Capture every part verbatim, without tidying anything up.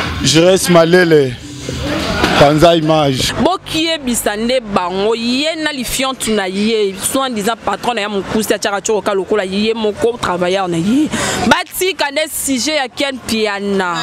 Je reste malele. Panza image. Bokie bisande bango ye na lifiant na ye soit disant patron na mon cousin à tcharacho ka lokola ye mon co travailleur na ye. Bati kane sujet ya ken piana.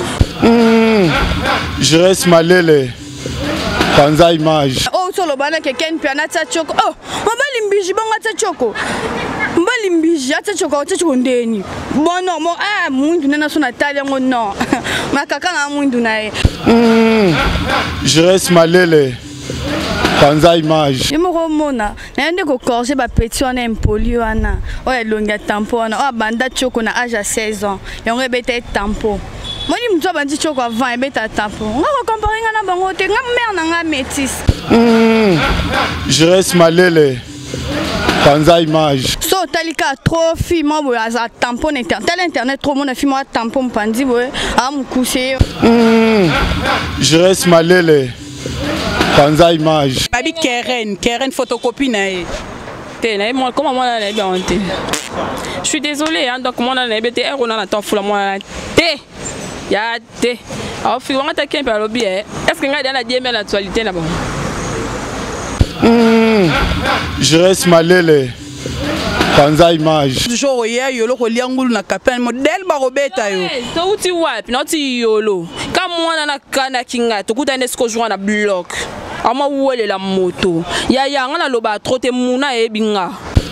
Je reste malele. Panza image. Oh solo bana ke ken piana tchachoko. Oh, mbali mbiji bonga tchachoko. Mbali mbiji tchachoko tchachoko ndeni. Bon non, mon ah mundu na so na tali ngo non. Makaka na mundu na ye. Je reste malele. Panza image. Je me remona. N'ayande ko corriger ba petit on impoli wana. Oya longa tampon. O banda choko na âge à seize ans. Yonge bete tampon. Moni mto bandi choko avant beta tampon. On va comparer na bango te nga mère na nga métis. Je reste malele. Panza image. So talika trop fi mo bo za tampon internet. Tel internet trop mon fi mo tampon pandi bo am coucher. Je reste malele. Panza image. Babi Keren, Keren photocopie na e. Te na moi comment moi na bien honte. Je suis désolé hein donc moi na B T R on a temps fou moi te. Ya te. Alors fi on attaquer un peu lobby. Est-ce que nga dans la D M l'actualité là bon? Je reste malele. Panza image. Toujours hier yolo ko liangulu na kapel modèle ba robeta yo. To uti wapi na uti yolo. Kama mwana na kana kinga to kuta nesko joindre na bloc. Ama wole la moto. Ya ya ngana loba trote muna e binga.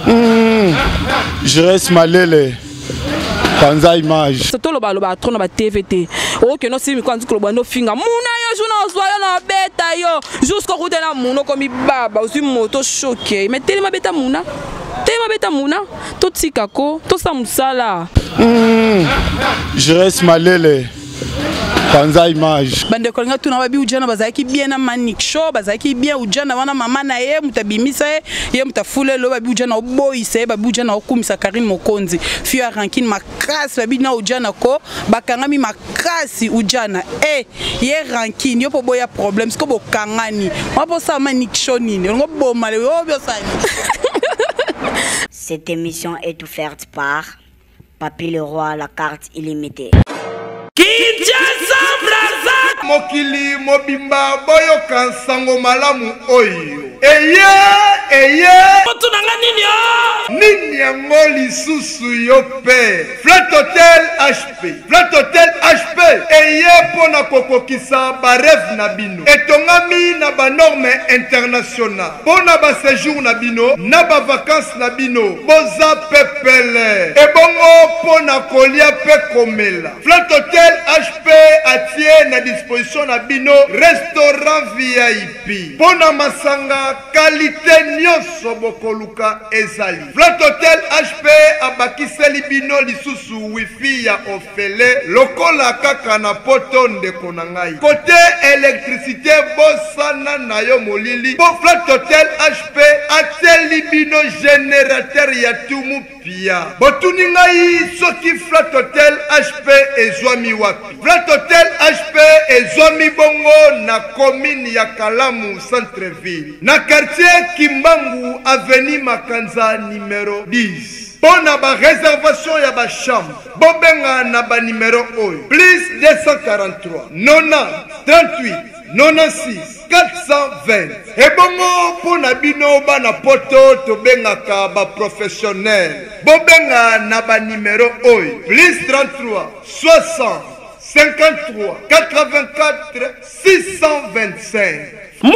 Je reste malele. Panza image. C'est tout loba loba trop na ba T V T. O que no si mi kwa nzi loba no finga. Muna yo jouna ozwa na beta yo. Jusqu'au route na muno komi baba osi moto choqué. Mais tellement beta muna. Tellement beta muna. Tout sikako, tout ça musala. Je reste malele. Panza image. Bande kolinga tuna babi ujana bazaki bien na manic show bazaki bien ujana wana mama na ye mutabimisa ye mutafule lo babi ujana oboyise babi ujana okumisa Karine Mokonzi fio rankine makasi babi na ujana ko bakangami makasi ujana eh ye rankine yo po boya problème sko bokangani wapo sa manic show nini ngo boma le yo biosani. Cette émission est offerte par Papy Leroy, la carte illimitée. Mokili mobimba boyo kansango malamu oyo eye eye otu nanga nini yo nini yango lisusu yo pe Flat Hotel H P Flat Hotel H P eye pona kokokisa ba rêve na bino etongami na ba norme international pona ba séjour na bino na ba vacances na bino boza pepele ebongo pona kolia pe komela Flat Hotel H P atie na disposition na bino restaurant V I P pona masanga qualité nyonso bokoluka ezali Flat Hotel H P abakiseli bino lisusu wifi ya ofele lokola kaka na poto ndeko na ngai côté électricité bosana na yo molili po Flat Hotel H P ateli bino générateur ya tumu pia botuni ngai soki Flat Hotel H P ezwami wapi Flat Hotel H P ezwami bongo na commune ya Kalamu centre-ville na quartier Kimbangu avenue Makanza numéro dix. Pona ba réservation ya ba chambre bobenga na ba numéro oyo plus deux cent quarante-trois quatre-vingt-dix trente-huit quatre-vingt-seize quatre cent vingt. Ebongo pona bino bana poto to bengaka ba professionnel bobenga na ba numéro oyo plus trente-trois soixante cinquante-trois quatre-vingt-quatre six cent vingt-cinq.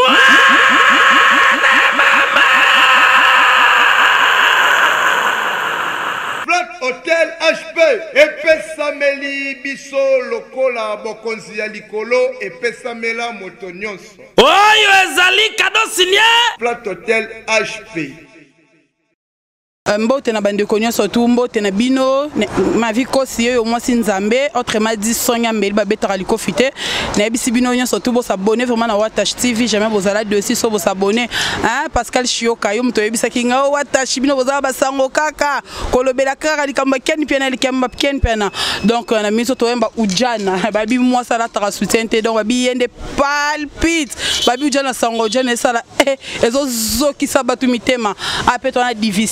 Flat Hotel H P epesameli biso lokola bokonzi ya likolo epesamela moto nyonso oyo ezali kado signé Flat Hotel H P. Mbote na bande konyo surtout mbote na bino ma vie kosi yo moi si nzambe autrement dit sonya mbeli ba betara likofite na bisi bino nyo surtout bo s'abonner vraiment na Watash T V jamais vous allez dessus so bo s'abonner hein Pascal Chioka yo mto yebisa kinga Watash bino boza ba sango kaka kolobela kaka likamba ken pena likamba ken pena donc na miso to yemba ujana babi moi sala tra soutien te donc babi yende palpite babi ujana sango ujana sala eh ezo zo ki sabatu mitema apeto na divisia babi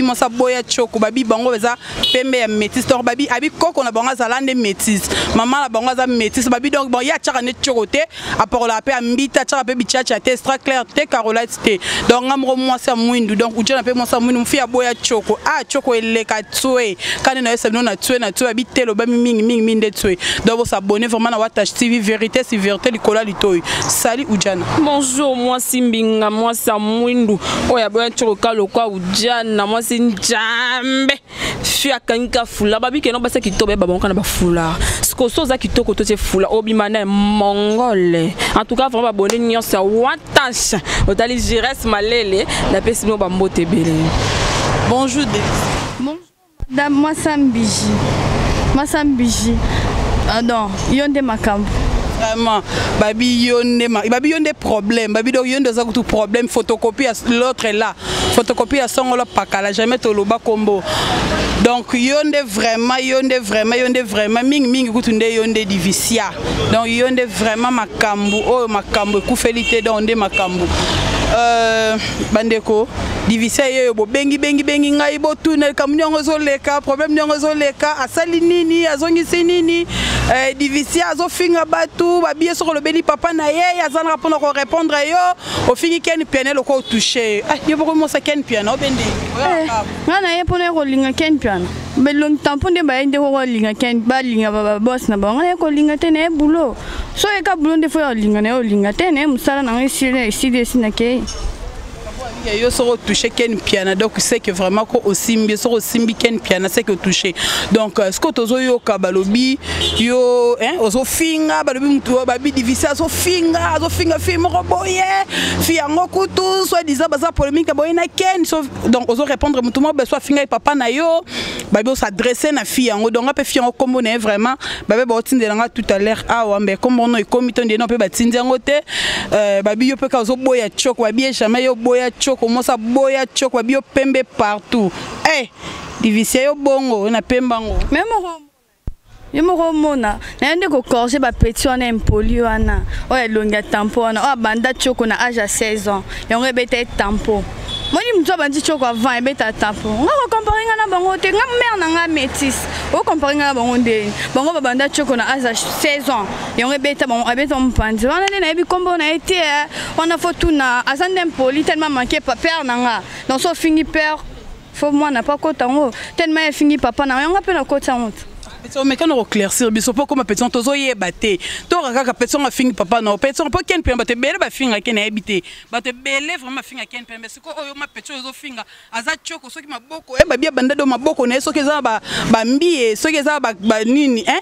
mosa boya choko babi bango beza pembe ya métis donc babi abi koko na bango zalande métis maman la bango za métis babi donc bon ya tchaka ne chokote aport la pe ambita tchaka pe bichacha te extra clair te carolite te donc ngamro mosa mwindu donc ujana pe mosa mwindu mfia boya choko ah choko eleka tswe kana na yesa na tswe na tswe babi telo ba mingi mingi minde tswe donc vous abonnez vraiment na Watash T V vérité c'est vérité likola litoy salut ujana bonjour moi simbinga moi samwindu oya boya choko lokwa ujana moi sinjambe fia kanika fula babi ke no basa kitobe baba kana ba fula sko soza kitoko to fula obimana mongole en tout cas vraiment abonné nyonso ya Watash otali Jires Malele la pesi no bambote belé bonjour bonjour madame moi Sambiji moi Sambiji ah non yonde makambo vraiment babi yonde ma babi yonde problème babi do yonde za tout problème photocopie l'autre est là photocopie à songolo pakala jamais to loba kombo donc yonde vraiment yonde vraiment yonde vraiment ming ming kutunde yonde divisia donc yonde vraiment makambu oh makambu ku félité donc nde makambu euh bandeko divisia yo bo bengi bengi bengi ngai bo tunel kam nyongo zo leka problème nyongo zo leka asali nini azongisi nini euh divisia zo finga batu babie sur le beli papa na ye azana répondre ko répondre yo au fini ken piano le ko toucher ah yo bo mo sa ken piano bende ngana ye pone ko linga ken piano belong tamponde ba inde ko linga ken ba linga baba boss na ba ngana ko linga tene bulo so e ka bulo nde fo linga ne o linga tene musala na ngisire iside sinake yo soro touché ken piano donc c'est que vraiment ko osimbi soro simbi ken piano c'est que touché donc ce que tozo yo kabalobi yo hein ozo finga balobi mutu babi divisa so finga zo finga fi mo boye fi ango kutu soit disant baza polémique boye na ken donc ozo répondre mutu mo soit finga papa na yo babi s'adresser na fi ango donc pe fi ango kombo ne vraiment babi ba otindelanga tout à l'heure ah wa mais comme on est comité de non pe batindi ango te euh babi yo pe ka ozo boya choko babi jamais yo boya choko commence à boya choko bio pembe partout eh divisia yo bongo na pembango même yo moko mona na ndeko ko corriger ba petit wana impoli wana oya longa tampo wana o banda choko na âge à seize ans yongo beta tampo moni mto bandi choko avant e beta tampo nga ko comparer nga na bango te nga mère na nga métis o comparer nga na bango nde bango ba banda choko na âge à seize ans yongo beta bango abeta mpandi wana ne na ebi kombo na été wana fotu na azande impoli tellement manqué papa na nga donc so fingi père faut moi na pas kotango tellement fingi papa na nga pe na kotango petit mais quand on éclaircir biso pour comme petit tozo yebate to kaka petit on fingi papa na petit on pas ken pe bate bele ba finga ken habité bate bele vraiment finga ken pe mais siko oyo ma petit ozo finga aza choko soki maboko e ba bia banda do maboko na soki za ba ba mbie soki za ba nini hein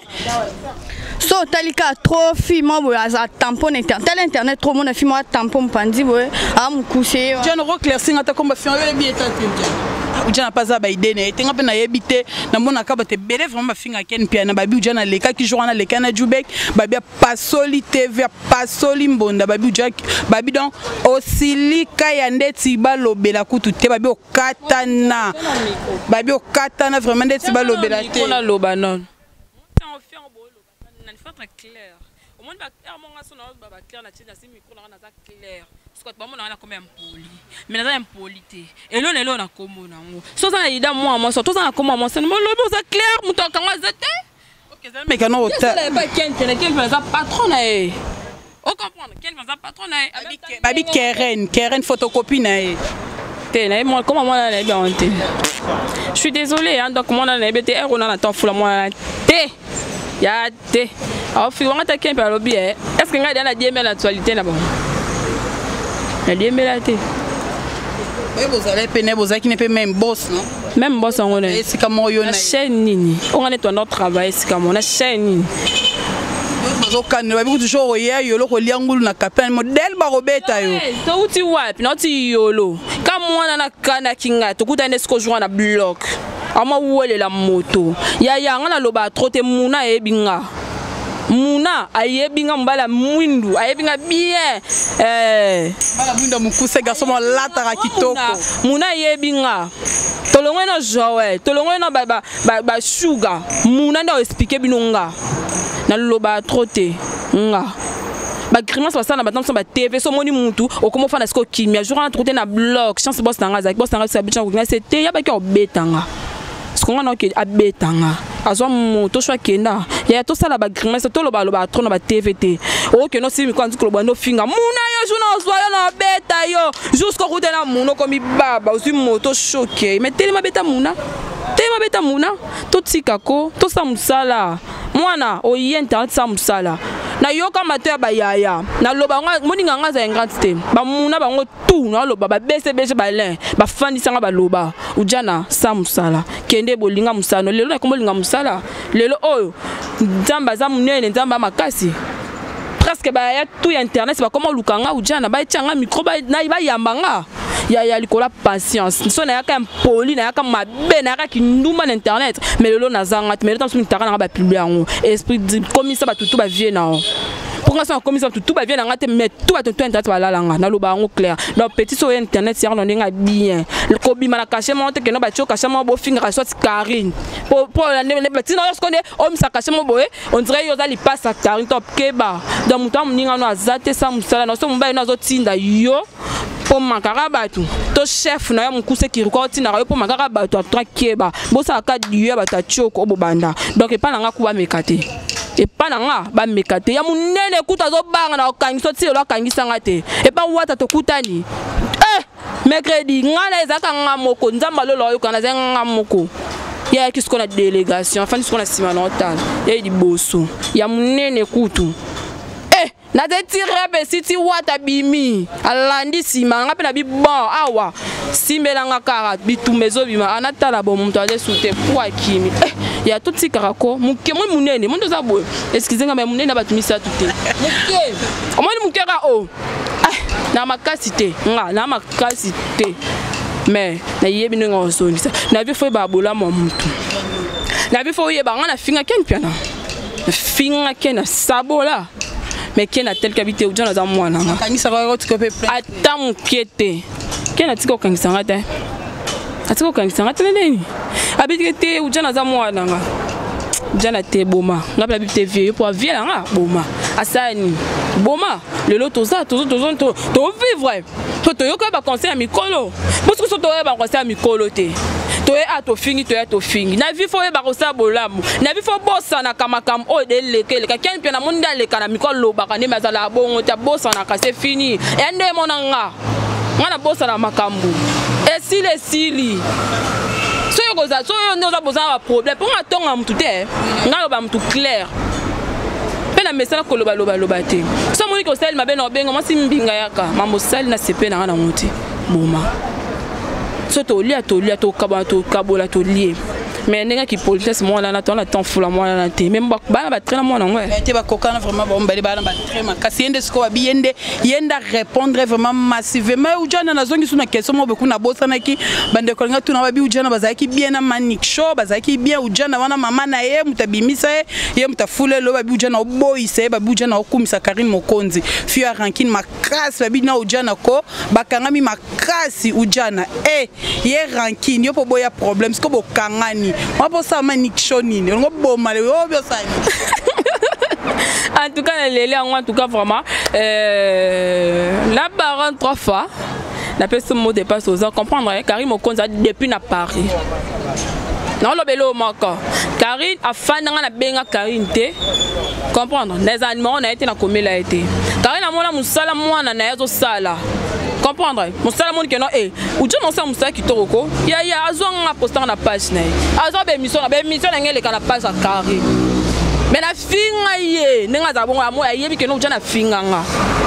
so talika trop fi mo bo aza tampon internet tel internet trop mon fi mo tampon pandi bo am coucher je ne reclaircir ngata comme finga yo bien tante ujana paza ba idene tenga pe na yebite na mona ka bate bele vraiment finga ken piana babi ujana leka ki jour na leka na jubek babi pasoli T V pasoli mbonda babi ujak babi donc osilika ya ndeti balobela kutu te babi okatana babi okatana vraiment ndeti balobela te on a loba non on fait en bolo na faut être clair au moins ba mon aso na ba clair na tina si micro na za clair parce que ba mona na comme impoli mais na impolité et là là na comme na ngo so ça ida moi moi so to ça na comme moi c'est mo lobo ça clair muto kanga zete OK ça mais kana ota ba ken ken ken va patron na e o comprendre ken va patron na e babi Keren Keren photocopie na e te na moi comment moi na bien honte je suis désolé hein donc moi na na bete on a temps fula moi te ya te au fi on ta ken pa lobi est-ce que ngai na die mais l'actualité na bon na die mais la te vous allez peine vous avez qui n'est pas même boss non même boss on est c'est comme yo na chaîne nini on est notre travail c'est comme on a chaîne nini zo kan ba bi toujours ya yo lo ko liangulu na kapel model ba robeta yo to uti wapi na uti yolo kama mwana na kana kinga to kuta nesko joindre na bloc ama wele la moto ya ya ngana loba trote muna ebinga muna ayebinga mbala mwindu ayebinga bien eh mbala mwindu mukuse garçon lata ka kitoko muna ayebinga tolongwe no jowe tolongwe no ba ba ba sugar muna ndo expliquer binonga na loba trote nga ba grimace ba sana ba tam so ba T V so moni mutu o comment fa na sko kimia jour na trouver na blog chance boss na ngazaki boss na ngazaki sabitcha ko c'était ya ba ki obetanga ce qu'on a que abetanga azwa moto shwa kenda ya to sala ba grimace to lo ba lo ba trop na ba T V T o que no si mi kwa nziko lo ba no finga muna yo jour na zwa yo na beta yo jusqu'au route na muno komi baba usi moto choqué mais tellement beta muna tellement beta muna to tikako to sa musala mwana o yenta sa musala na yoka mato ba yaya na loba moninga nga za ingratité ba muna bango tout na loba ba bese bese ba lin ba fandisa nga ba loba ujana sa musala kende bolinga musano lelo na komolinga musala lelo oyo nzamba za munene nzamba makasi presque ba ya tout internet ba comment lukanga ujana ba tianga micro ba na ba yambanga ya ya likola patience so na yaka impoli na yaka mabe na yaka kinduma na internet mais lelo na zanga mais le temps so mitaka na ba publier yango esprit comme ça ba tutu ba vie na pour l'instant comme ça tout ba vie na ngate mais tout ba tutu internet ba lalanga na loba ngo clair donc petit so internet c'est on nga bien le kobima na cacher monte que no ba choka cacher mo bo finga soit Karine pour pour la ne ba tina lorsqu'on est homme ça cacher mo boé on dirait yo za li passe à Karine top keba donc muta mninga no azate sa musala no so mba ino zo tinda yo pour makara batu to chef na ya mukuse kiriko tina yo pour makara batu atra keba bosa ka dieu bata choko obobanda donc e pa na nga kuba mekate e pa na nga ba mekate ya munene kuta zo banga na okangiso ti lo akangisa ngate e pa wata to kutani eh mercredi ngana ezaka nga moko nzamba lolo yo kana zenga moko ya ki skona délégation enfin skona simanotale ya di boso ya munene kutu na te tirebe siti wata bimi alandi sima nga pe na bi bon awa simbelanga kara bitumezo bima anatala bo muntu ale sute kwa kimi eh ya tuti karako muke mo munene muntu za boye excusez nga mais munene batumisa tuté muke omoni muke ka o ah na makasité nga na makasité mais na yebi ngo sonisa na bi fo ba bola mo muntu na bi fo yeba nga na finga ken piana finga ken sabola mais qui est tel qu'habité ou dans moi là attends mon piété qui est tiko kangisanga te atiko kangisanga te nini habité ou dans moi là jana te boma ngapela habité vieux pour vieux là boma asani boma le lot toza tozo tozo to to vivre to to yoka ba conseil à mikolo parce que so to ba conseil à mikolo te to e ato fingi to e to fingi na vi fo e ba ko sa bolamu na vi fo bossa na kamakam o de leke le ka ken pia na munda le kana mikolo ba ka ne mazala bongo ta bossa na ka c'est fini ende monanga ngana bossa na makambu e sile sili so yo goza so yo ndoza boza ba problème pour ngatonga mtu te ngalo ba mtu clair pena mesala ko loba loba loba te so moni ko sel mabe no bengo mo simbinga yaka mambo sel na sepe na ngana muti boma so to lia to lia to kaba to kabola to lié mais nenga ki politesse moi là na ton la temps fou la moi là té même ba ba traîner moi non ouais té ba kokana vraiment bon ba ba ba très ma kasi yende sko ba yende yenda répondre vraiment massivement ou jana na zongi suna question mo beku na bosa na ki bande ko nga tuna ba bi ujana bazaki bien na manic show bazaki bien ujana wana mama na ye mutabimisa ye mutafule lo ba bi ujana oboyise ba bi ujana okumisa Karine Mokonzi fio rankine makasi ba bi na ujana ko bakangami makasi ujana eh ye rankine yo po boya problème sko bo kangani moi pour ça manic show nini on go mal yo bio ça en tout cas les les en tout cas vraiment euh la baronne trois fois la personne mot dépasse aux ans comprendre Karine Mokonzi depuis na Paris non le belo moko Karine a fananga na benga Karine te comprendre les animaux on a été na komela été Karine a mona musala mwana na yazo sala comprendre musala moni que non eh ou tu non ça musala ki toroko ya ya azonga poster na page na azo be mission na be mission na ngele kana page à Karine mais na finga ye ninga za bonga mo ya yebi que non na finga nga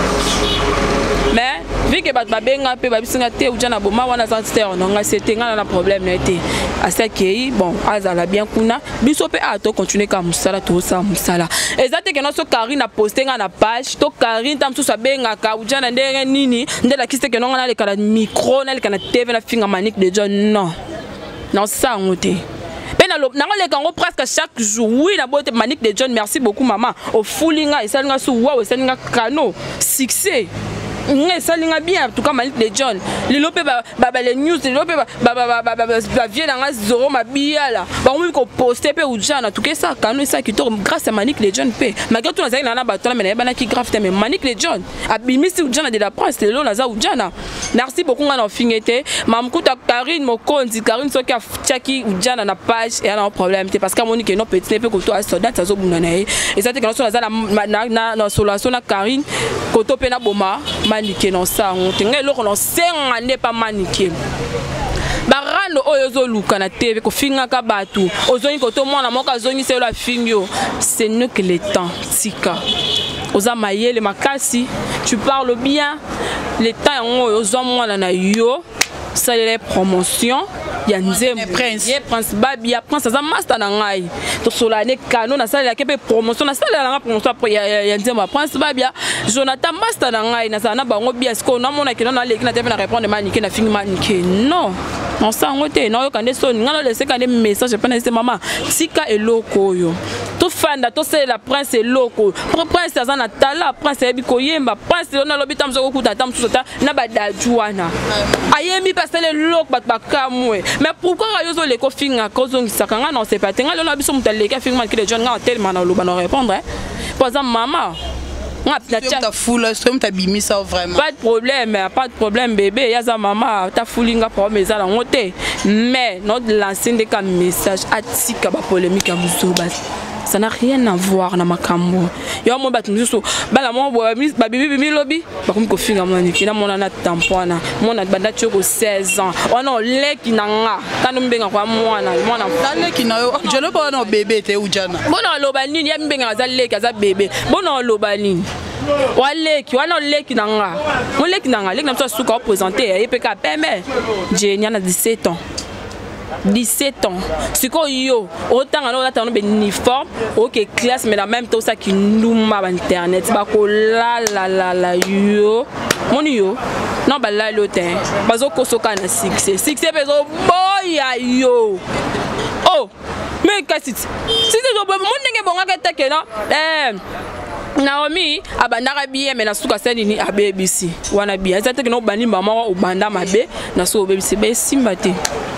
mais vu que bat babenga pe babisinga te ou jana boma wana zanster non nga c'était nga na problème na été à ce qui bon azala bien kuna biso pe a to continuer ka musala to sa musala exacte que non so Karine a posté nga na page to Karine tam so benga ka ou jana ndenge nini ndela kiste que non na le kana micro na le kana T V na finga manique de John non non ça ngote na le kango presque chaque jour oui la boîte manique de John merci beaucoup maman au foulinga et ça nga sou wow ça nga kano succès esalinga bien en tout cas Malik les John lelo pe ba les news lelo pe ba ba ba vie na zoro mabia là ba on ko poster pe ujana tout que ça kanu ça qui grâce à Malik les John pe malgré tout na na bato mais na qui grave mais Malik les John abimisi ujana de la presse lelo na za ujana merci beaucoup ngana fingete mamkuta Karine Mokonzi Karine soki achaki ujana na page et un problème parce que Monique non petit peu ko to a soldat ça zo bunana et ça te que na na na solution na Karine koto pe na boma maniqué non ça on tenga loko non senga ne pas maniqué barano oyo zo luka na T V ko finga ka batu ozoni koto mwana moka zoni se la fingyo c'est nous que le temps tika oza mayele makasi tu parles bien le temps oyo zo mwana na yo ça les promotions ya nzembo prince ye prince babia prince za master na ngai to solane kano na sala ke pe promotion na sala na promotion après ya nzembo prince babia Jonathan master na ngai na sana bango bien ce qu'on a mona ke na leki na te na répondre manique na fini manique non on ça ngote na yo kande so ngalo laisser kande message pas na maman sika eloko yo to fanda to c'est la prince eloko prince za na tala prince ebi koyemba prince na lobita mzo ko tata mzo ta na badajuana ayemi passer le lok bat bakamwe mais pourquoi rayozo les kofinga kozo ngisaka nga non c'est pas tenga lo na biso mutaleka finga que les jeunes nga tellement na lo ba no répondre par exemple maman ta foule ta bimisa vraiment pas de problème pas de problème bébé yaza maman ta foulinga pour mes ala ngote mais notre lancer des comme message atika ba polémique à musoba ça n'a rien à voir na makambo yo mo bat muso bala mo ba bibi mi lobby ba comme ko finga moni kina mona na tampona mona banda choko seize ans ona leki nanga kanu mbenga kwa mwana mwana leki na yo je le bona bébé te ujana bona loba nini ya mbenga za leki za bébé bona loba nini waleki wana leki nanga mo leki nanga leki na mso suka représenter et P K P mais Jenia na dix-sept ans dix-sept ans siko yo autant alors là t'as un uniforme OK classe mais la même temps ça qui nous ma internet ba ko la la la la yo mon yo non ba la l'hôtel bazo kosoka na succès succès bezo boya yo oh mais kasi si c'est jo mon ndenge bonga ka take non eh Naomi abandaka bien mais na suka seni ni abebisi wana bien ça te que no bani mama o banda mabe na so obebisi be simbate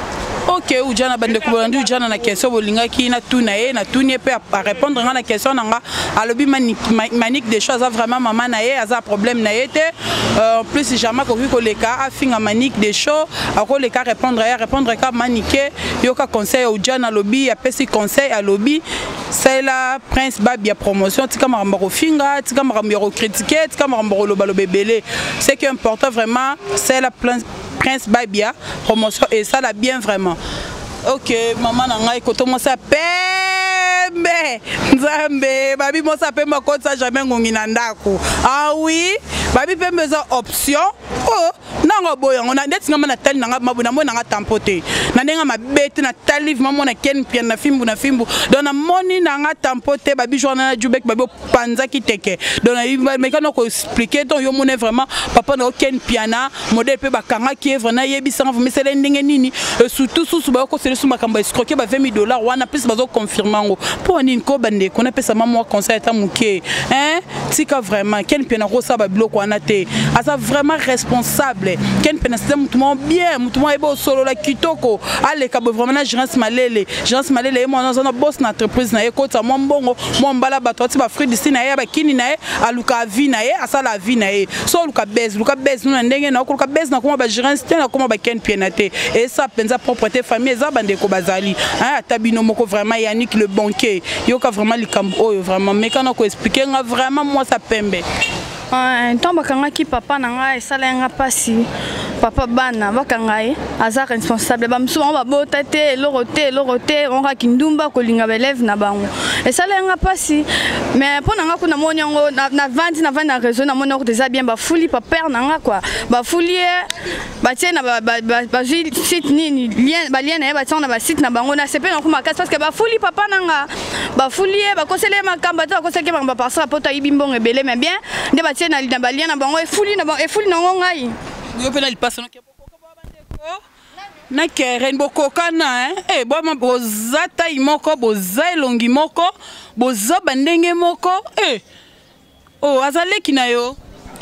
OK ujana bande kubandu ujana na question bolinga ki na tuna e na tuni pe à répondre à la question nanga alobi manique des choses vraiment maman na e aza problème na été en plus jamais ko ko le cas afinga manique des choses ako le cas répondre à répondre ka manique yoka conseil ujana lobi ya pesi conseil à lobby c'est la prince babia promotion tika maramba ko finga tika maramba ko critiquer tika maramba ko loba lobebele c'est que important vraiment c'est la prince babia promotion et ça la bien vraiment. OK maman nanga ikoto mo sa pembe nzambe babi mo sa pembe ko sa jamais ngongi na ndako ah oui babi pembe za option oh nanga boya ngona ndeti ngama na tali nanga mabuna mo nanga tampote na ndenga mabete na tali mama na ken pia na fimbu na fimbu donc na moni nanga tampote babi journal na jubek babi panza kiteke donc na mekano ko expliquer donc yo mone vraiment papa na ken piana modèle pe bakanga qui est vraiment yebisa mais c'est ndenge nini surtout sous ba ko c'est sous makambo escroquer ba vingt mille dollars wana plus bazo confirmer ngo pour nini ko bande ko na pesa maman conseil ta muke hein tika vraiment ken piana ko sa ba bloc wana te asa vraiment responsable ken piana c'est mutumo bien mutumo ebo solo la kitoko ale ka vraiment na gérance malele gérance malele mo na zona boss na entreprise na ekota mo mbongo mo mbala bato ti ba fruit d'ici na ya ba kini na e aluka vie na e asa la vie na e so luka base luka base no ndenge na ko luka base na ko ba gérance te na ko ba ken piana te et ça penza propreté famille za bande ko bazali hein atabino moko vraiment Yannick le banquier yoka vraiment likambo oyo vraiment mais kana ko expliquer nga vraiment moi ça pembe un temps bakanga ki papa nanga esalenga pasi papa bana bakanga e aza responsable ba msuba ba bota te lorote lorote on ka kindumba ko linga belève na bango esalenga pasi mais pour nanga kuna monyango na vandi na vandi na réseau na monoko déjà bien ba fuli papa nanga quoi ba fuli ba tiena ba ba site nini lien ba lien na ba tiena ba site na bango na sepe na kuma kasi parce que ba fuli papa nanga ba fuli ba kosele makamba to koseke ba passer poto ibimbongo ebele mais bien de ba na lina balia na bango e fuli na bango e fuli na ngai yo pena il passe no ke boko ba bandeko na keren boko kana hein eh bo ma bozata imoko boza elongi moko boza bandenge moko eh oh azale kina yo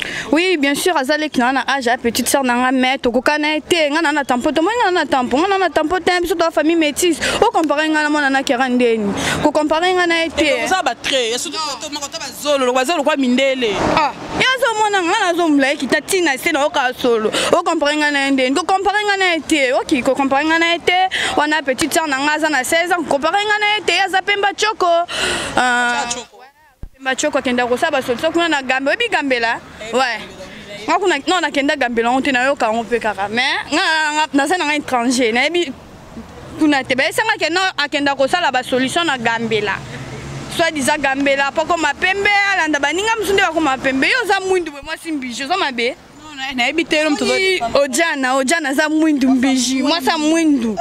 Oui, bien sûr, azale qui n'a âge à petite sœur n'a mais to kokana été ngana na tampo to ngana na tampo ngana na tampo tempo sur ta famille métisse au comparer ngana mona na kerandeni ko comparer ngana été ça ba très surtout to makota ba zolo lo bazolo kwa mindele ah yazo mona ngana zo mlai ki tatina c'est na ka solo au comparer ngana ndeni ko comparer ngana été OK ko comparer ngana été wana petite sœur na ngaza na seize ans comparer ngana été yaza pemba choko ah Machoko kenda ko saba solution kuna na gambe obi gambela ouais ngakuna non na kenda gambela on te na yo ka on peut kaka mais nga na sana nga étranger na bi kuna te ba sanga ke no akenda ko sala ba solution na gambela soit disant gambela poko mapembe alanda baninga msunde bako mapembe yo za mwindu moi simbije zo mabe na ebitelo mtu ojana ojana za mwindu mbiji moi sa mwindu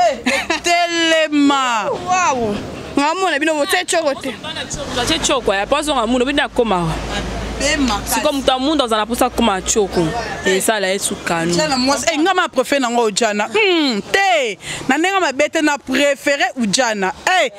telema wow ngamona bino bote chokote te choko ya paso ngamuno bina koma siko muta mundo za napusa koma choko e sala yesu kanu jana moi e ngama préféré nango ojana hmm te na nenga mabete na préféré ujana eh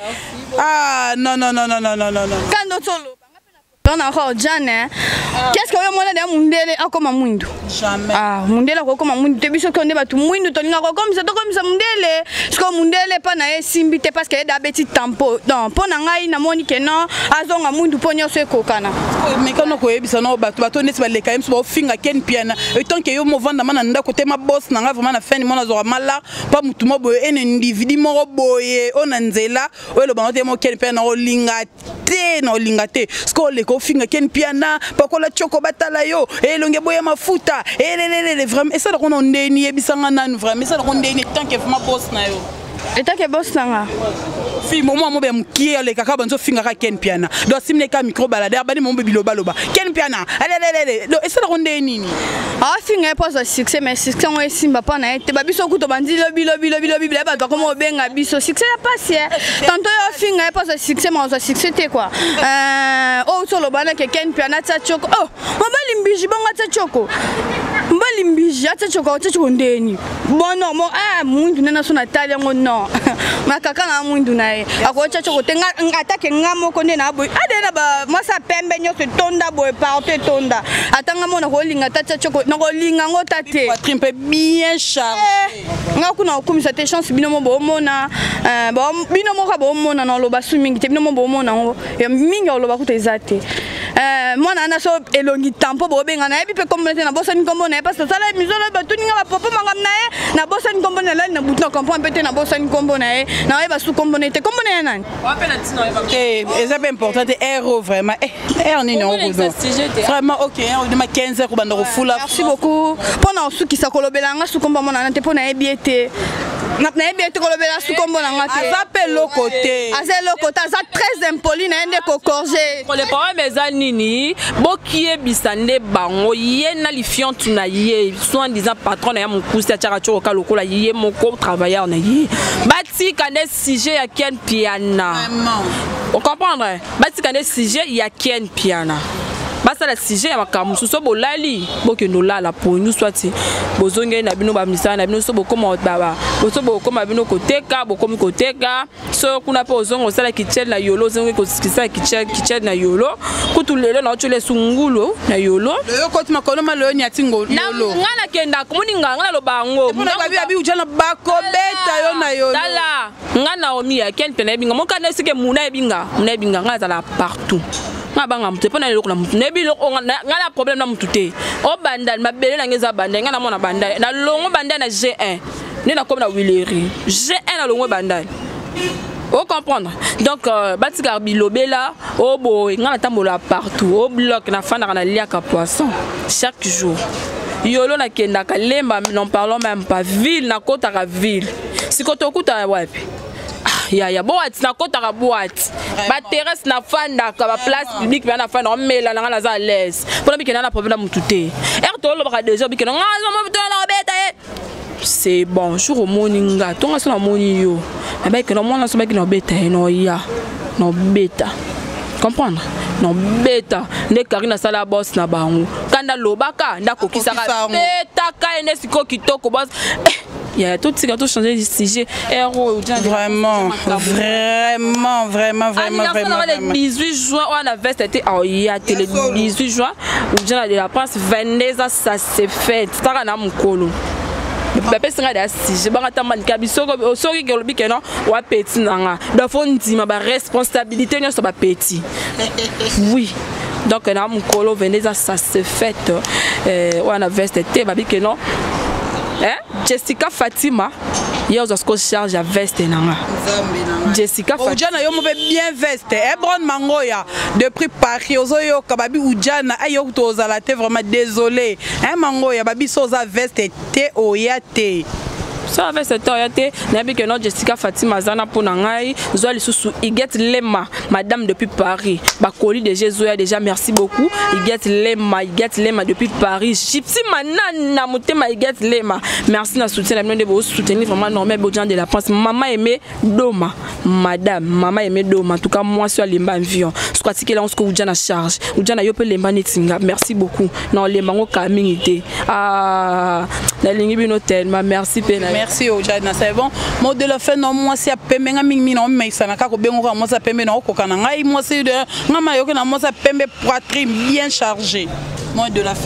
ah non non non non non non non kando solo on a encore Jane. Qu'est-ce que vous avez dit Mundele a comme Mundu? Jamais. Ah, Mundele a comme Mundu. Tu biso qu'on débat tout Mundu, tu n'as comme ça, comme ça Mundele. Parce que Mundele pas na simbité parce qu'il y a des petits tampons. Non, pour n'angai na moni que non, azonga Mundu ponyo se kokana. Mais quand on koye bisa no bato bato nesi ba le quand même so finga ken piana. Et tant que yo mo vanda mana nda côté ma boss nanga vraiment na fin mona zo mala pas mutu mo boye en individu mo boye on nzela o lo bangote mo ken piana o linga te no linga te. Parce que le finga ken piana pakola choko batala yo et longe boya mafuta et les vraiment et ça on ndeni ebisanga nanu vraiment ça on ndeni tant que vraiment boss na yo et tant que boss nanga fi mo mo be mkie ale kaka banzo finga ka ken piana do simne ka micro balade abani mo be biloba loba ken piana ale do et ça on ndeni ni ah finga pas de succès mais succès on simba pas na te babiso kuto bandi lobi lobi lobi lobi ba ba comme benga biso succès la passe tantôt yo finga pas de succès mais on a succès te quoi euh oh solo bana ke ken piana tsa choko oh mbali mbiji bonga tsa choko mbali mbiji tsa choko tsa choko ndeni bon non mo ah mundu nena so Natalia ngo non makaka na mundu na e akocha choko tenga atake ngamo ko ndena boy adena ba masa pembe nyoso tonda boy partout tonda atanga mona ko linga tsa choko na ko linga ngo tate trimpe bien chargé ngakuna okumisa te chance binomo bo mona euh bo binomo ka bo mona na loba sumingi te binomo bo mona ngo ya mingi loba ku te zate euh mona na so elongi tampo bo benga na ebi pe kombolete na bosa ni kombo na parce que ça la misolo ba tu ninga ba papa mangam na e na bosa ni kombo na la na butna kompo pete na bosa ni kombo na e na e ba su kombo na te kombo na nani eh c'est pas important héros vraiment eh er ni non vraiment OK on ma quinze heures ko banda ko fula merci beaucoup pona su ki sa kolobelanga su kombo mona na te pona e biete na e biete kolobela su kombo na ngate azape le côté aze le côté ça très impoli na ende ko corger pour les parents mes nini bokie bisande bango ye na lifion tuna ye soit disant patron na mukusi achaka choka lokola ye moko travailleur na ye bati kane sujet ya ken piana on comprendre bati kane sujet ya ken piana basa la sujet ya makamusu so bolali boke no la la pour nous soit bozonge na bino ba misana na bino so bokoma baba so bokoma bino koteka bokomi koteka so kuna pe ozongo sala kitchen na yolo zonge ko skisa kitchen kitchen na yolo kutulele na chole sungulo na yolo le koti makono malo nya tingo yolo ngala kenda komuni ngala lo bango mona babi abi ujana bako beta yo na yolo dala ngana omi ya ken pena binga moka na sike muna binga muna binga ngala za partout ngabanga mtu pona loko na mtu nebi loko ngala problème na mtu te o bandal mabele na ngeza bandal ngana mona bandal na longo bandal na G un ni na comme na Willery G un na longo bandal o comprendre donc batika bilobela o boy ngala tambola partout au bloc na fana na liaka poisson chaque jour yolo na kenda kalemba n'en parlons même pas ville na kota ka ville sikoto kuta wapi ya ya boîte na kota ka boîte ba terrasse na fanda ka ba place publique na fanda on mela na za à l'aise pour bi kena na problème mutu te er to lo ba déjà bi kena ngazo mo na beta c'est bon jour au morning ga to ngaso na moni yo na ba kena mo na so ba kena beta no ya no beta comprendre non beta ne karina sala boss na bango kanda lobaka ndako kisaka beta ka ene siko kitoko boss Il y a tout qui a tout changé de sujet. Héros, vraiment, vraiment, vraiment, vraiment, vraiment. Le dix-huit juin, on a veste été oh il y a télé dix-huit juin où j'ai de la France vingt-deux ans ça s'est fait. C'est un an mon colo. Bébé sera des sujet. Bah attends man kabiso sorry que le bique non ou à petit nanga. Donc faut dire ma responsabilité non ça va petit. Oui. Donc on a mon colo vingt-deux ans ça s'est fait. On a veste été bah bique non. Hein? Jessica Fatima, hier on charge à veste nanga. Jessica Fatima. Ujana yo mo bien veste. Ebron Mangoya depuis Paris ozoyo kababi Ujana ayo tozala te vraiment désolé. Hein Mangoya babi soza veste te oyate. Ça avec cette orienté, n'abi que notre Jessica Fatima Zana pour nangai, Zoali sous Iget Lema, madame depuis Paris. Bakoli de Jésus déjà merci beaucoup. Iget Lema, Iget Lema depuis Paris. Gypsy manana motema Iget Lema. Merci na soutien la de vous soutenir vraiment normal Bodjan de la France. Maman aimé Doma, madame, maman aimé Doma. En tout cas moi sur Lemba Vion. Ce quoi que là on se Udjan à charge. Udjan a yope Lemba netinga. Merci beaucoup. Non Lemba ngo kamingité. Ah la ligne bino tellement merci pena. Merci Ojana, c'est bon. Moi de la fin non moi c'est pembe nga mingi non mais ça na ka ko bengo moi ça pembe na ko kana ngai moi c'est de ngama yo na moi ça pembe poitrine bien chargée. Moi de la fin.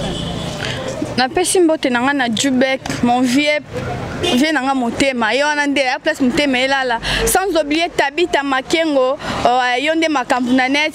Na pesi mbote nanga na Jubek, mon vieux vieux nanga motema yo na nde la place motema elala. Sans oublier Tabita Makengo, yo nde makambu na net,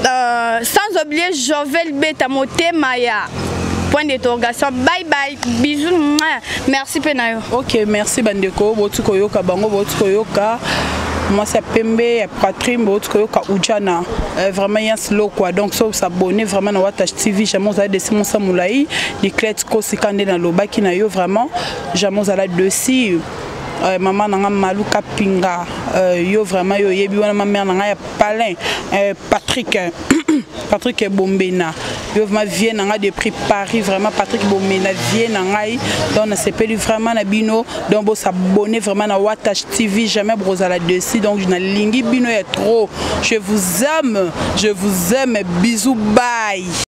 sans oublier Jovel Beta motema ya. Point d'interrogation. Bye bye. Bisous. Merci Penayo. Ok, merci Bandeko. Botuko yoka bango botuko yoka. Moi c'est Pembe, Patrick, botuko yoka Ujana. Vraiment il y a slow quoi. Donc ça s'abonner vraiment à Watash T V. Jamais vous allez descendre Moussa Moulaï. Les clés kosikande dans le bas qui n'a yo vraiment. Jamais vous allez dessus. Euh, maman nanga maluka pinga euh, yo vraiment yo yebi wana ma mère nanga ya palin euh, Patrick Patrick Bombena yo vraiment vient nanga depuis Paris vraiment Patrick Bombena vient nanga donc on s'appelle vraiment na bino donc bon s'abonner vraiment na Watash T V jamais brosala dessus donc je na lingi bino est trop je vous aime je vous aime bisous bye.